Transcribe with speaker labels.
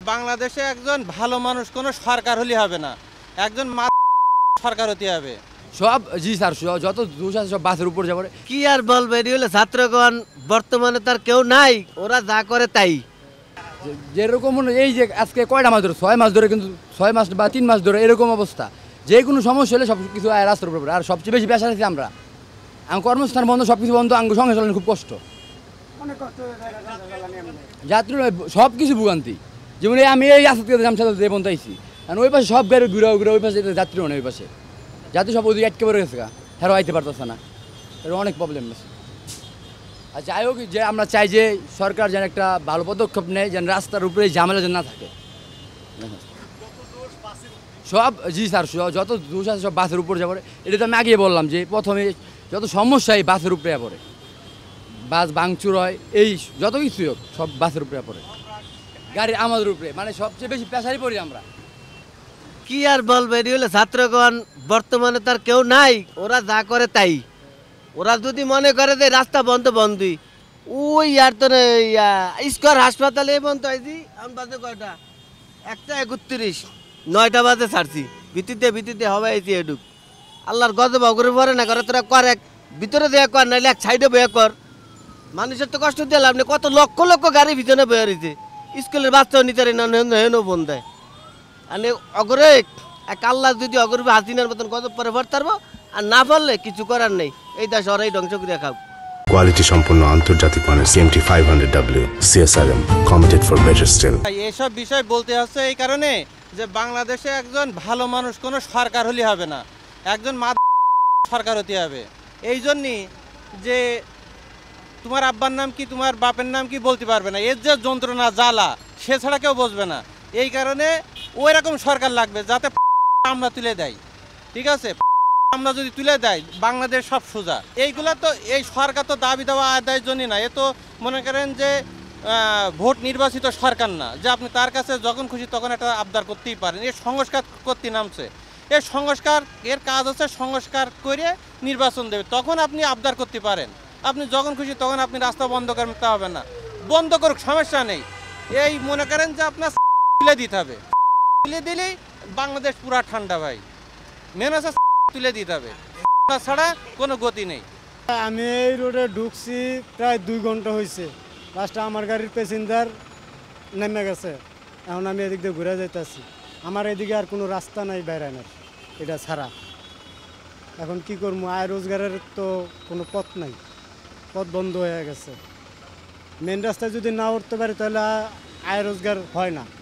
Speaker 1: বাংলাদেশে একজন ভালো মানুষ কোনো সরকার হলে হবে না, একজন সরকার হতে হবে।
Speaker 2: সব জি স্যার, যত দোষ আছে সব বাসের উপর যাবে।
Speaker 3: কি আর বলবে, এটি হলো ছাত্রগণ, বর্তমানে তার কেউ নাই, ওরা যা করে তাই।
Speaker 2: যেরকম এই যে আজকে কয়টা মাস ধরে, 6 মাস ধরে, কিন্তু 6 মাস বা 3 মাস ধরে এরকম অবস্থা, যে কোনো সমস্যা হলে সব কিছু রাস্তার উপর। আর সবচেয়ে বেশি পেশা আছি আমরা, কর্মস্থান বন্ধ, সব কিছু বন্ধ, সঙ্গে চালানো খুব কষ্ট, যাত্রী সব কিছু ভোগান্তি। যেমন আমি এই আসাদ জামসাদ বন্ধ আইছি, আর ওই পাশে সব গাড়ি ঘুরে ওই পাশে যাত্রীও নেই, ওই পাশে যাত্রী সব ওদিকে আটকে পড়ে গেছে, হ্যাঁ আইতে পারতেছে না, এর অনেক প্রবলেম আছে। আর যাই হোক, যে আমরা চাই যে সরকার যেন একটা ভালো পদক্ষেপ নেয়, যেন রাস্তার উপরে ঝামেলা যেন না থাকে। সব জি স্যার, যত দোষ আছে সব বাসের উপর যাবে। এটা তো আমি আগেই বললাম যে প্রথমে যত সমস্যা এই বাসের উপরে পড়ে, বাস ভাঙচুর হয়, এই যত কিছুই হোক সব বাসের উপরে পড়ে, গাড়ি আমাদের উপরে, মানে সবচেয়ে বেশি পেশারই পড়ি আমরা।
Speaker 3: কি আর বলবে, এটি হলো ছাত্রগণ, বর্তমানে তার কেউ নাই, ওরা যা করে তাই। ওরা যদি মনে করে যে রাস্তা বন্ধ বন্ধই, ওই আর তো স্কোয়ার হাসপাতালে বন্ধ হয়েছি। আমি বাজে কয়টা, 1:31, 9টা বাজে ছাড়ছি, ভিত্তিতে হবে আইছি এডুক। আল্লাহর গজব অগরে পরে না করে, তোরা কর, এক ভিতরে দেয়া কর, নাহলে এক সাইডে বয়ে কর। মানুষের তো কষ্ট দিলাম না, কত লক্ষ লক্ষ গাড়ি ভিতরে বয়ে রয়েছে, স্কুলের বাচ্চাও নিতে হেন বোন দেয়। মানে অগরে এক আল্লাহ যদি অগরবে হাসিনার মতন গজব পরে ভরতে পারবো, আর না পারলে কিছু করার নেই, এই দেশ ওরাই ধ্বংস করে খাও।
Speaker 4: কোয়ালিটি সম্পন্ন আন্তর্জাতিক মানের CMT 500W CSRM committed for better still।
Speaker 1: এইসব বিষয় বলতে হচ্ছে এই কারণে যে বাংলাদেশে একজন ভালো মানুষ কোনো সরকার হলে হবে না, একজন সরকার হতে হবে। এই জন্যই যে তোমার আব্বার নাম কি, তোমার বাপের নাম কি বলতে পারবে না, এর যে যন্ত্রণা জ্বালা সে ছাড়া কেউ বুঝবে না। এই কারণে ওই রকম সরকার লাগবে যাতে আমরা তুলে দেয়, ঠিক আছে? আমরা যদি তুলে দেয় বাংলাদেশ সব সোজা। এইগুলা তো এই সরকার তো দাবি দেওয়া আদায়ের জন্য না, এ তো মনে করেন যে ভোট নির্বাচিত সরকার না যে আপনি তার কাছে যখন খুশি তখন একটা আবদার করতেই পারেন। এর সংস্কার করতে নামছে, এর সংস্কার, এর কাজ হচ্ছে সংস্কার করে নির্বাচন দেবে, তখন আপনি আবদার করতে পারেন। আপনি যখন খুশি তখন আপনি রাস্তা বন্ধ করতে হবে না, বন্ধ করুক সমস্যা নেই। এই মনে করেন যে আপনার তুলে দিতে হবে, তুলে দিলেই বাংলাদেশ পুরা ঠান্ডা ভাই, মেন হচ্ছে তুলে দিতে হবে, ছাড়া কোনো গতি নেই।
Speaker 5: আমি এই রোডে ঢুকছি প্রায় 2 ঘন্টা হয়েছে, লাস্টে আমার গাড়ির প্যাসেঞ্জার নেমে গেছে, এখন আমি এদিক দিয়ে ঘুরে যাইতেছি। আমার এদিকে আর কোনো রাস্তা নাই বেড়ানোর, এটা ছাড়া এখন কি করবো? আয় রোজগারের তো কোনো পথ নাই, পথ বন্ধ হয়ে গেছে। মেন রাস্তায় যদি না উঠতে পারি তাহলে আয় রোজগার হয় না।